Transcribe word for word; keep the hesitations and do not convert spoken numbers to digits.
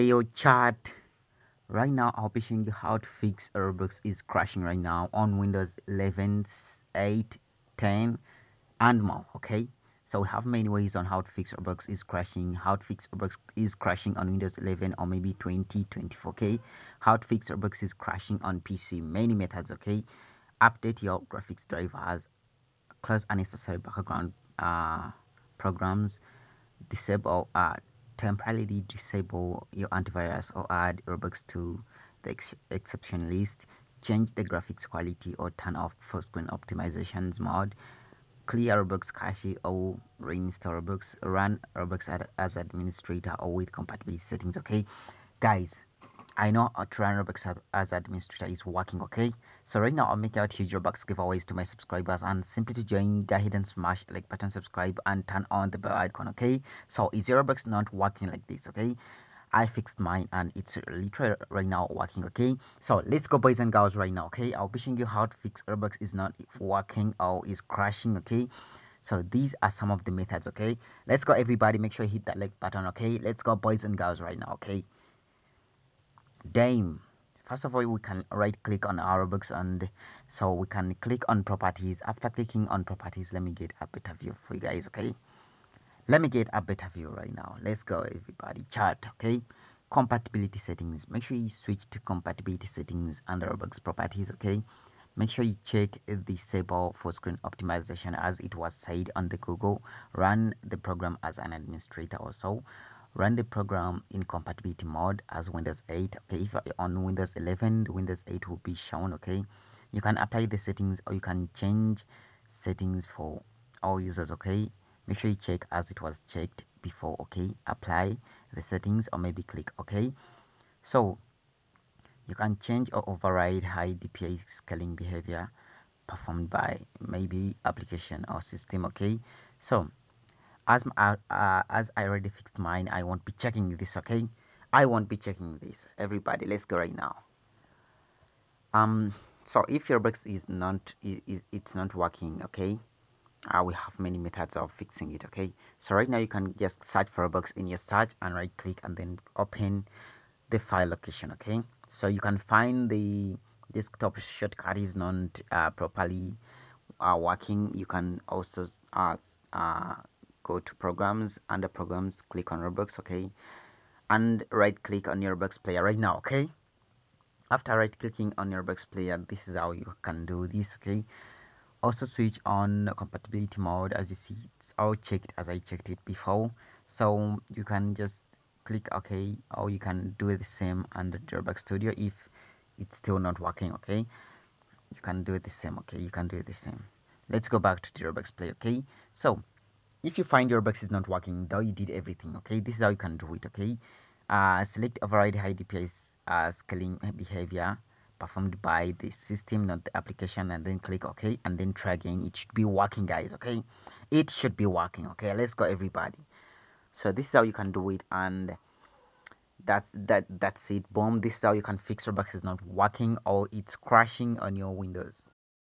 Yo chat, right now I'll be showing you how to fix Roblox is crashing right now on Windows eleven, eight, ten and more. Okay, so we have many ways on how to fix Roblox is crashing, how to fix Roblox is crashing on Windows eleven or maybe twenty twenty-four. Okay, how to fix Roblox is crashing on P C, many methods. Okay, update your graphics drivers, close unnecessary background uh, programs, disable uh, temporarily disable your antivirus or add Robux to the ex exception list, change the graphics quality or turn off full screen optimizations mode, clear Robux cache or reinstall Robux, run Robux ad as administrator or with compatibility settings. Okay, guys, I know uh, to run Robux as, as administrator is working. Okay, so right now I'll make out huge Robux giveaways to my subscribers, and simply to join, go ahead and smash like button, subscribe and turn on the bell icon. Okay, so is your Robux not working like this? Okay, I fixed mine and it's literally right now working. Okay, so let's go, boys and girls, right now. Okay, I'll be showing you how to fix Robux is not working or is crashing. Okay, so these are some of the methods. Okay, let's go, everybody, make sure you hit that like button. Okay, let's go, boys and girls, right now. Okay, Dame. First of all, we can right click on our books, and so we can click on properties. After clicking on properties, let me get a better view for you guys. Okay, let me get a better view right now. Let's go, everybody. Chart. Okay, compatibility settings. Make sure you switch to compatibility settings under Roblox properties. Okay, make sure you check disable full screen optimization as it was said on the Google. Run the program as an administrator also. Run the program in compatibility mode as Windows eight. Okay, if you're on Windows eleven, the Windows eight will be shown. Okay, you can apply the settings or you can change settings for all users. Okay, make sure you check as it was checked before. Okay, apply the settings or maybe click OK. So you can change or override high D P I scaling behavior performed by maybe application or system. Okay, so as uh, uh, as I already fixed mine, I won't be checking this. Okay, I won't be checking this. Everybody, let's go right now. Um, so if your box is not is, it's not working, okay, uh, we have many methods of fixing it. Okay, so right now you can just search for a box in your search and right click and then open the file location. Okay, so you can find the desktop shortcut is not uh, properly uh, working. You can also uh, uh, go to programs, under programs, click on Roblox. Okay, and right click on your Roblox player right now. Okay, after right clicking on your Roblox player, this is how you can do this. Okay, also switch on compatibility mode. As you see, it's all checked as I checked it before, so you can just click OK, or you can do the same under the Roblox Studio if it's still not working. Okay, you can do it the same. Okay, you can do it the same. Let's go back to the Roblox play. Okay, so if you find your Roblox is not working though you did everything, okay, this is how you can do it. Okay, uh select override high D P I uh, scaling behavior performed by the system, not the application, and then click OK and then try again. It should be working, guys. Okay, it should be working. Okay, let's go, everybody. So this is how you can do it, and that's that that's it. Boom, this is how you can fix Roblox is not working or it's crashing on your Windows.